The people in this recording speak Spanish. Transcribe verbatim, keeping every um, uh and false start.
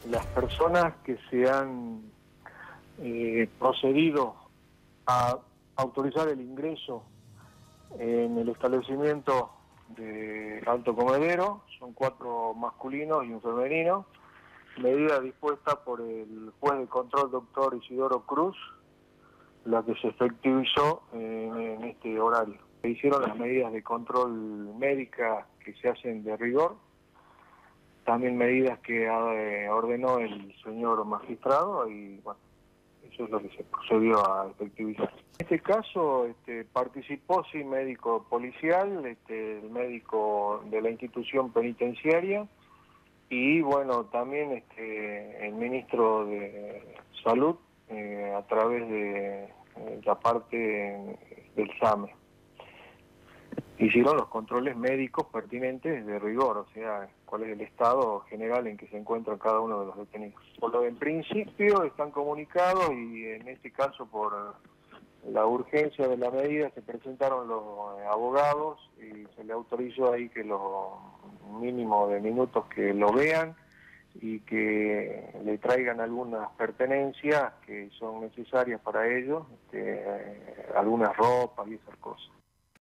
las personas que se han eh, procedido a autorizar el ingreso en el establecimiento de Alto Comedero, son cuatro masculinos y un femenino, medida dispuesta por el juez de control doctor Isidoro Cruz, la que se efectivizó en, en este horario. Se hicieron las medidas de control médica que se hacen de rigor, también medidas que eh, ordenó el señor magistrado y bueno, eso es lo que se procedió a efectivizar. En este caso este, participó sí médico policial, este, el médico de la institución penitenciaria y bueno, también este, el ministro de Salud eh, a través de eh, la parte del S A M E. Hicieron los controles médicos pertinentes de rigor, o sea, cuál es el estado general en que se encuentra cada uno de los detenidos. Por lo en principio están comunicados y en este caso por la urgencia de la medida se presentaron los abogados y se le autorizó ahí que lo mínimo de minutos que lo vean y que le traigan algunas pertenencias que son necesarias para ellos, este, algunas ropas y esas cosas.